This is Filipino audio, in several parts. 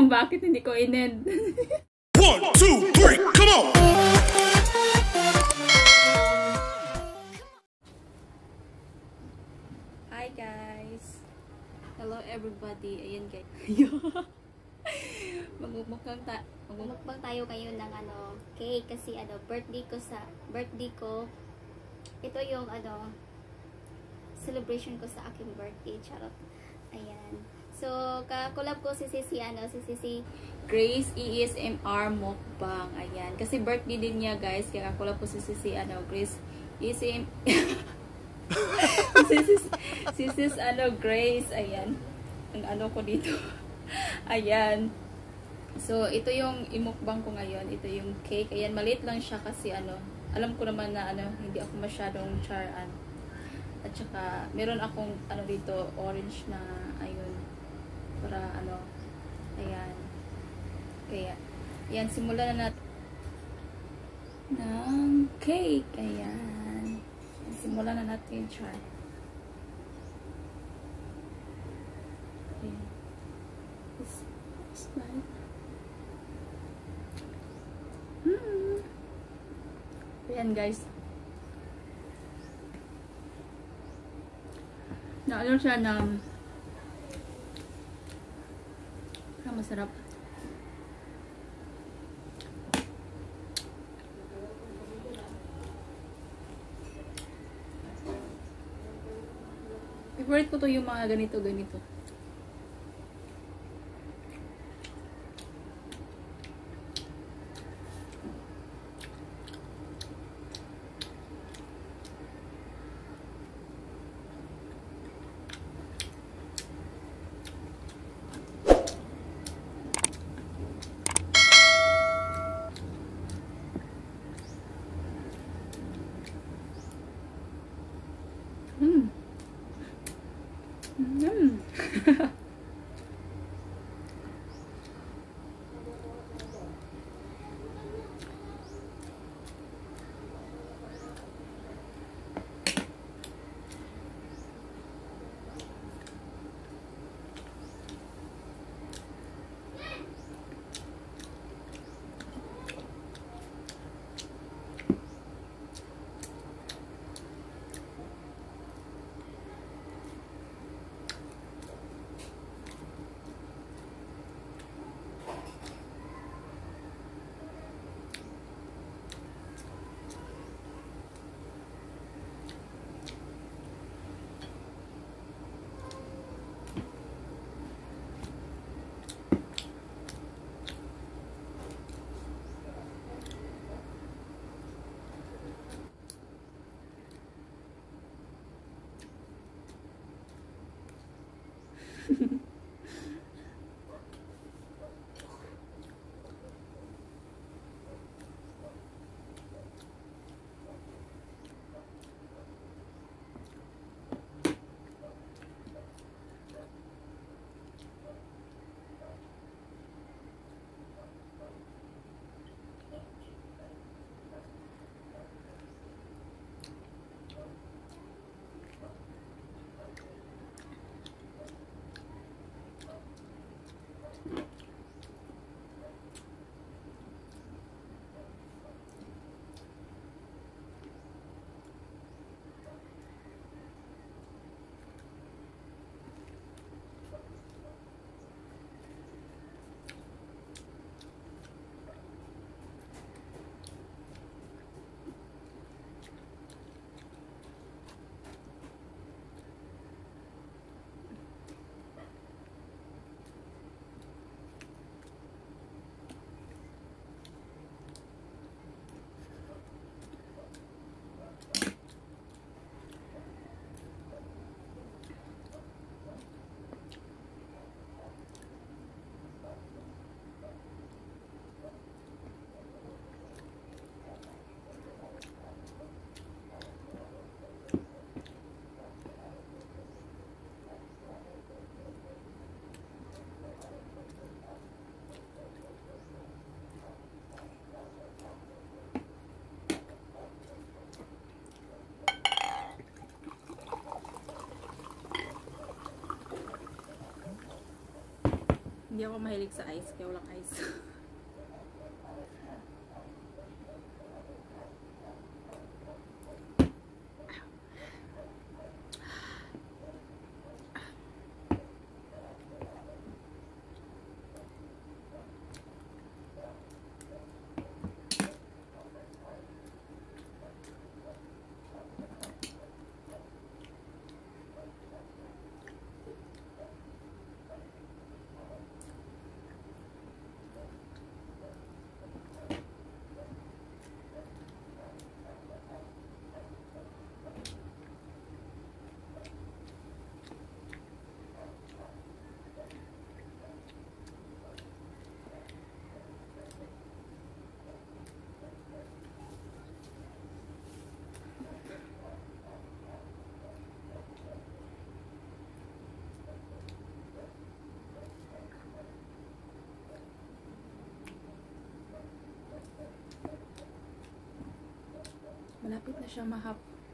bakit hindi ko in-end. 1, 2, 3, come on! Hi guys! Hello everybody! Ayan guys. Magmukbang tayo ngayon ng cake kasi birthday ko. Ito yung celebration ko sa aking birthday. Charot. Ayan. So, ka-collab ko si Sisi Grace ASMR Mukbang. Ayan. Kasi birthday din niya guys. Kaya ka-collab ko si Sisi Grace ASMR Sis Grace. Ayan. Ang ko dito. Ayan. So, ito yung imukbang ko ngayon. Ito yung cake. Ayan, maliit lang siya kasi alam ko naman na hindi ako masyadong charaan. At saka, meron akong dito, orange na, ayun. Para ayan. Kaya, ayan, simulan na natin ng cake. Ayan. Simulan na natin, char. Ayan. This like ayan guys. Siya na masarap. Favorite ko to yung mga ganito. Hindi ako mahilig sa ice, kaya walang ice. Malapit na siya mahap.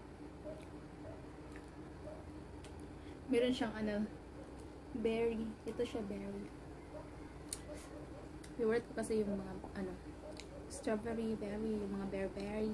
Meron siyang ano, berry. Ito siya berry. Favorite ko kasi yung mga ano, strawberry, berry, yung mga berry.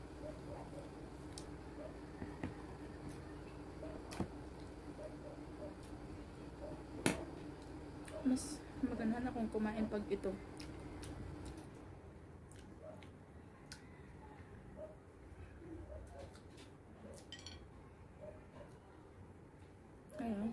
Mas maganda na kung kumain pag ito. Ayun.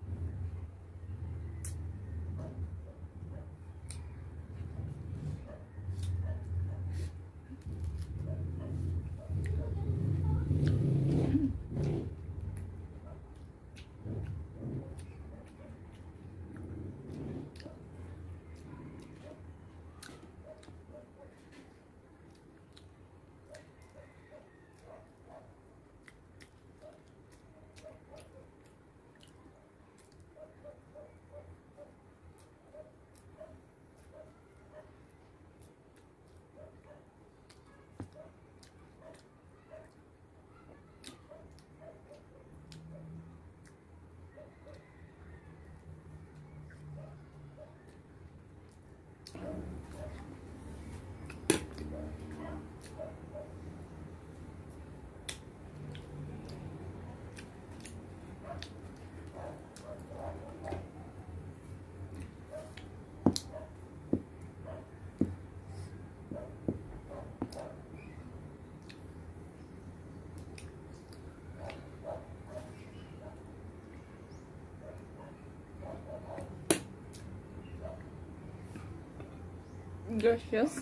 Gracious.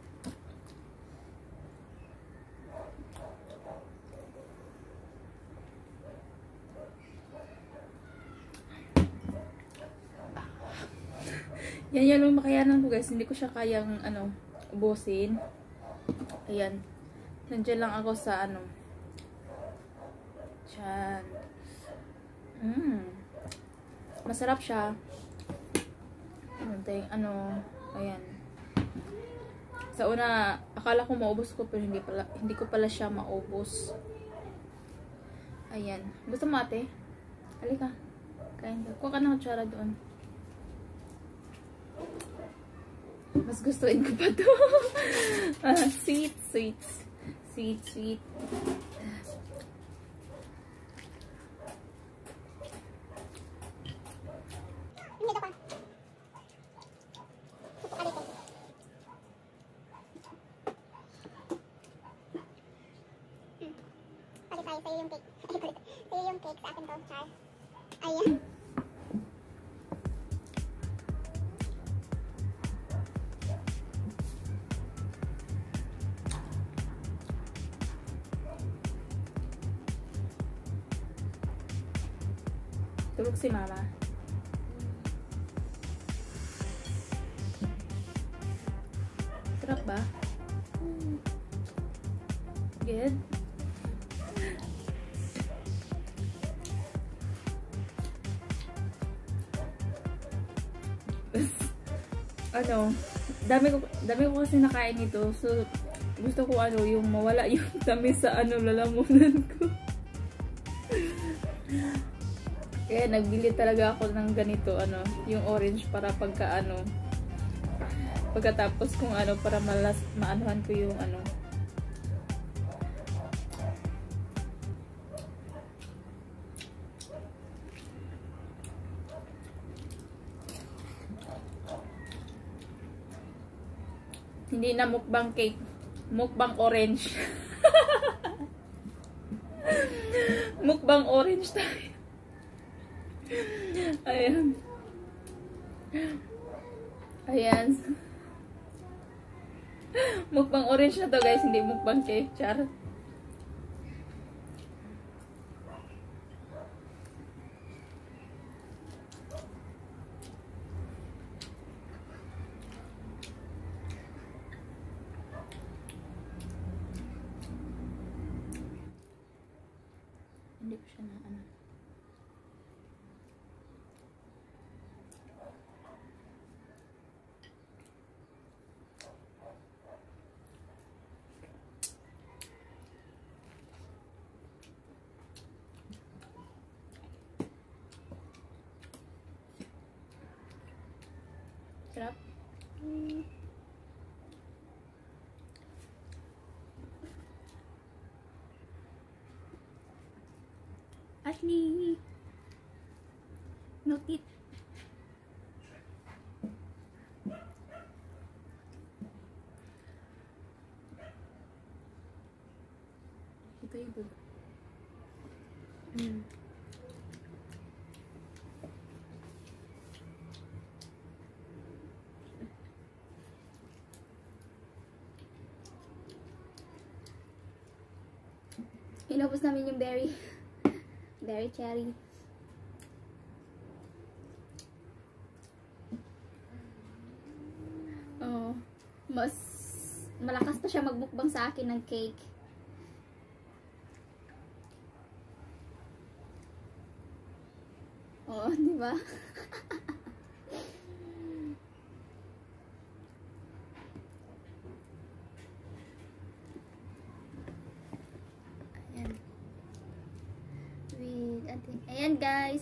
Yan yung makayanan ko guys. Hindi ko siya kayang ano, ubusin. Ayan. Nandiyan lang ako sa ano. Diyan. Masarap siya. Ano, ayan. Sa una, akala ko maubos ko pero hindi ko pala siya maubos. Ayan. Gusto mo ate? Halika. Kain ka. Kuha ka ng kutsara doon. Mas gustuin ko pa to. Sweet, sweet. Sweet, sweet. Sa'yo yung cake. Sa'yo yung cake, sa akin to, Char. Ayan. Tulog si mama. Sarap ba? Good? Ano, dami ko kasi nakain nito. So, gusto ko ano, yung mawala yung tamis sa ano, lalamunan ko. Kaya nagbili talaga ako ng ganito, ano, yung orange para pagka ano, pagkatapos kung ano, para maanuhan ko yung ano. Hindi na mukbang cake, mukbang orange. Mukbang orange tayo. Ayan. Ayan. Mukbang orange na to guys, hindi mukbang cake. Char. Hindi ko siya na ano. Sarap. Ashley! Note it. Ito yung bug. Inubos namin yung berry. Berry cherry. Oh, mas malakas pa siya magbukbang sa akin ng cake. Oh, di ba? Ayan guys.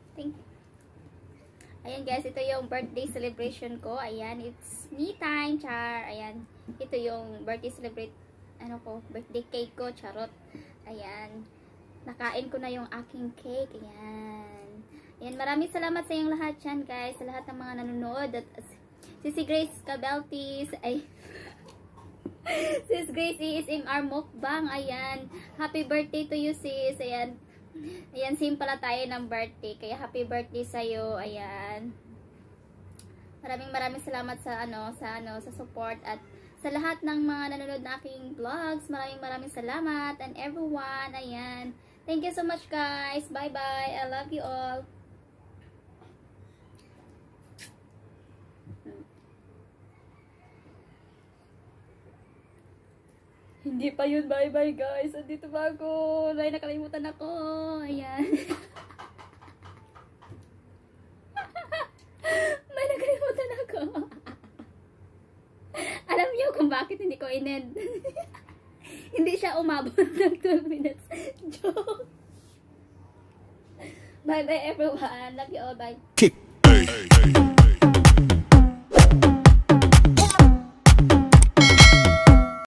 Ayan guys, ito yung birthday celebration ko. Ayan, it's me time, char. Ayan, ito yung birthday birthday cake ko, charot. Ayan, nakain ko na yung aking cake. Ayan. Ayan, maraming salamat sa inyong lahat yan guys, sa lahat ng mga nanonood. At si Grace Cabeltis, ay sis Grace ASMR Mukbang. Ayan, happy birthday to you sis. Ayan. Ayan, same pala tayo ng birthday. Kaya happy birthday sa'yo. Ayan. Maraming salamat sa sa support at sa lahat ng mga nanonood na aking vlogs. Maraming salamat and everyone. Ayan. Thank you so much guys. Bye bye. I love you all. Hindi pa yun. Bye-bye guys. Andito ba ako? Ay, nakalimutan ako. Ayan. May nakalimutan ako. Alam niyo kung bakit hindi ko in-end. Hindi siya umabot ng 12 minutes. Joke. Bye-bye everyone. Love you all. Bye. Kick.